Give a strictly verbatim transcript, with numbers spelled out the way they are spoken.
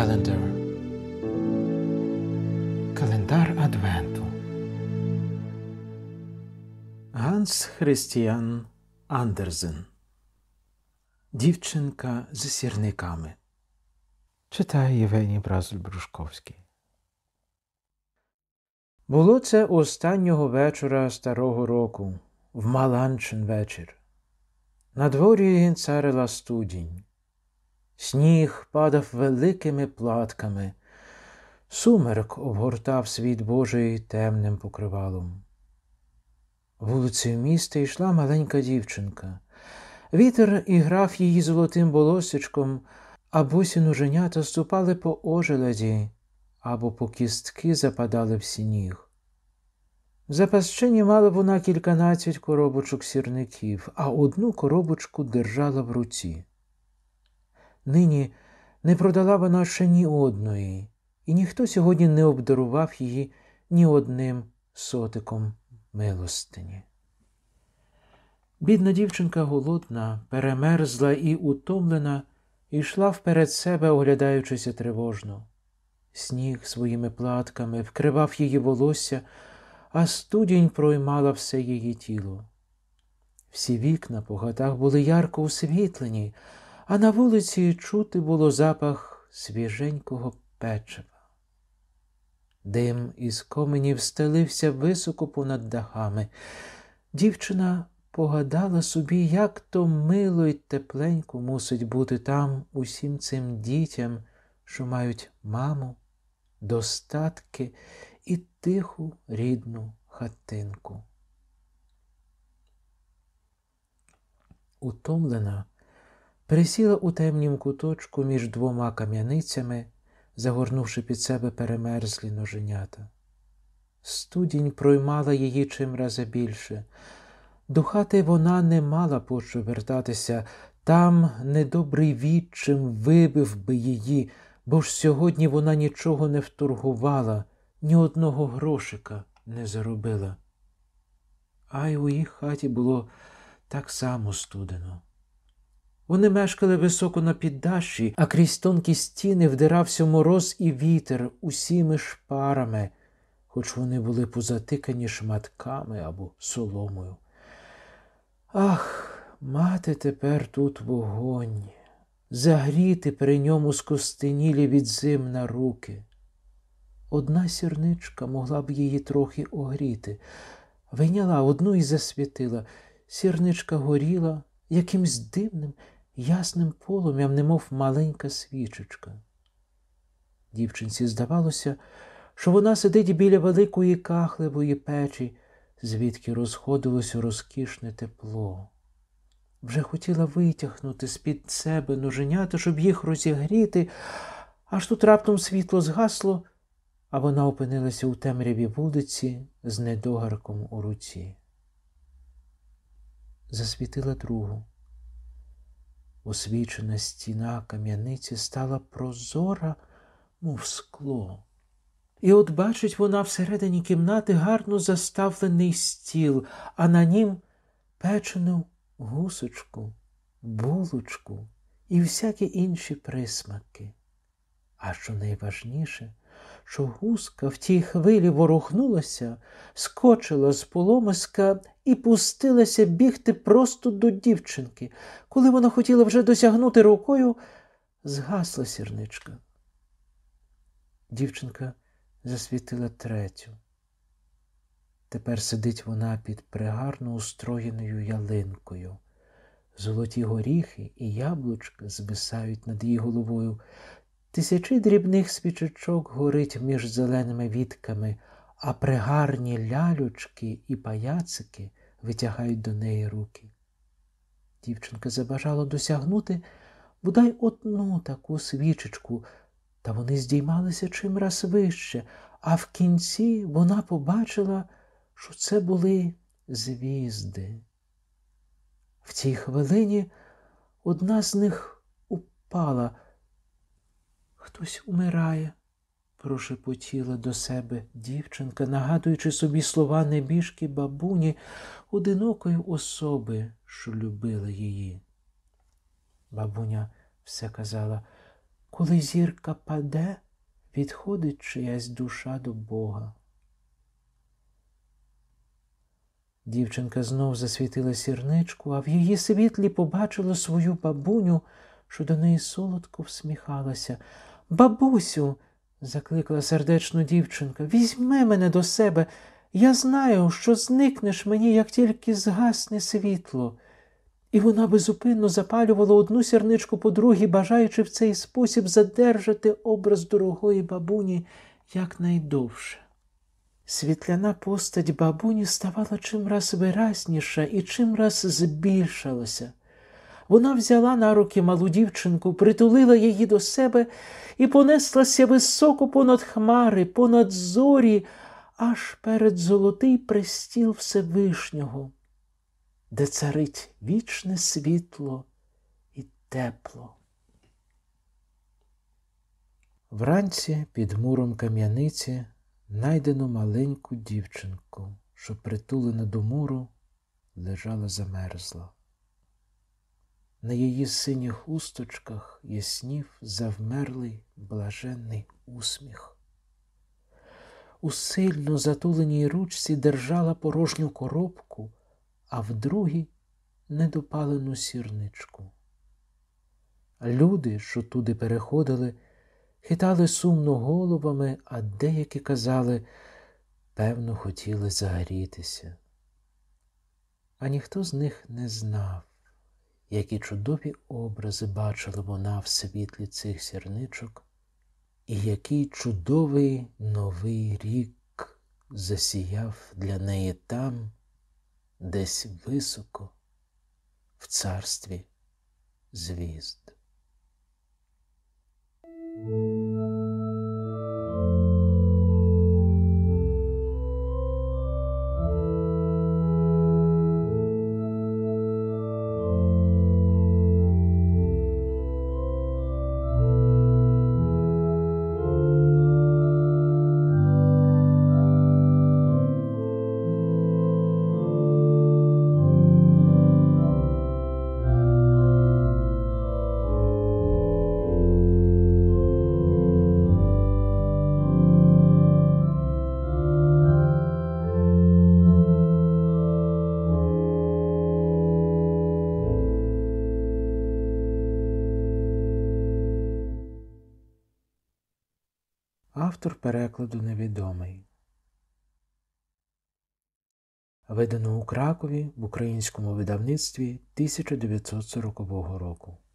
Calendar. Календар Адвенту. Ганс Христіан Андерсен. Дівчинка з сірниками. Читає Євгеній Бразуль-Брушковський. Було це останнього вечора старого року, в Маланчин вечір. На дворі царила студінь. Сніг падав великими платками. Сумерк обгортав світ Божий темним покривалом. Вулицею міста йшла маленька дівчинка. Вітер іграв її золотим волоссячком, а босі ноженята ступали по ожеледі, або по кістки западали в сніг. В запасчині мала вона кільканадцять коробочок сірників, а одну коробочку держала в руці. Нині не продала вона ще ні одної, і ніхто сьогодні не обдарував її ні одним сотиком милостині. Бідна дівчинка голодна, перемерзла і утомлена, йшла вперед себе, оглядаючися тривожно. Сніг своїми платками вкривав її волосся, а студінь проймала все її тіло. Всі вікна по хатах були ярко освітлені, а на вулиці чути було запах свіженького печива. Дим із коменів стелився високо понад дахами. Дівчина погадала собі, як то мило й тепленько мусить бути там усім цим дітям, що мають маму, достатки і тиху рідну хатинку. Утомлена, присіла у темнім куточку між двома кам'яницями, загорнувши під себе перемерзлі ноженята. Студінь проймала її чимрази більше. До хати вона не мала пощо вертатися, там недобрий відчим вибив би її, бо ж сьогодні вона нічого не вторгувала, ні одного грошика не заробила. А й у їх хаті було так само студено. Вони мешкали високо на піддашші, а крізь тонкі стіни вдирався мороз і вітер усіми шпарами, хоч вони були позатикані шматками або соломою. Ах, мати тепер тут вогонь, загріти при ньому скостенілі від зим на руки. Одна сірничка могла б її трохи огріти. Вийняла одну і засвітила. Сірничка горіла якимсь дивним, ясним полум'ям, немов маленька свічечка. Дівчинці здавалося, що вона сидить біля великої кахлевої печі, звідки розходилося розкішне тепло. Вже хотіла витягнути з-під себе ноженята, щоб їх розігріти, аж тут раптом світло згасло, а вона опинилася у темряві вулиці з недогарком у руці. Засвітила другу. Освічена стіна кам'яниці стала прозора, мов скло. І от бачить вона всередині кімнати гарно заставлений стіл, а на нім печену гусочку, булочку і всякі інші присмаки. А що найважніше, що гуска в тій хвилі ворухнулася, скочила з полумиска і пустилася бігти просто до дівчинки. Коли вона хотіла вже досягнути рукою, згасла сірничка. Дівчинка засвітила третю. Тепер сидить вона під пригарно устроєною ялинкою. Золоті горіхи і яблучка звисають над її головою. Тисячі дрібних свічечок горить між зеленими вітками, а пригарні лялючки і паяцики витягають до неї руки. Дівчинка забажала досягнути бодай одну таку свічечку, та вони здіймалися чимраз вище, а в кінці вона побачила, що це були звізди. В цій хвилині одна з них упала. «Хтось умирає», – прошепотіла до себе дівчинка, нагадуючи собі слова небіжки бабуні, одинокої особи, що любила її. Бабуня все казала: коли зірка паде, відходить чиясь душа до Бога. Дівчинка знов засвітила сірничку, а в її світлі побачила свою бабуню, що до неї солодко всміхалася. «Бабусю!» – закликала сердечно дівчинка. «Візьми мене до себе. Я знаю, що зникнеш мені, як тільки згасне світло». І вона безупинно запалювала одну сірничку по другій, бажаючи в цей спосіб задержати образ дорогої бабуні якнайдовше. Світляна постать бабуні ставала чимраз виразніша і чимраз збільшалася. Вона взяла на руки малу дівчинку, притулила її до себе і понеслася високо понад хмари, понад зорі, аж перед золотий престіл Всевишнього, де царить вічне світло і тепло. Вранці під муром кам'яниці найдено маленьку дівчинку, що притулена до муру лежала замерзла. На її синіх хусточках яснів завмерлий блаженний усміх. У сильно затуленій ручці держала порожню коробку, а в другій недопалену сірничку. Люди, що туди переходили, хитали сумно головами, а деякі казали, певно, хотіли загрітися. А ніхто з них не знав, які чудові образи бачила вона в світлі цих сірничок, і який чудовий новий рік засіяв для неї там, десь високо, в царстві звізд. Автор перекладу невідомий. Видано у Кракові в українському видавництві тисяча дев'ятсот сорокового року.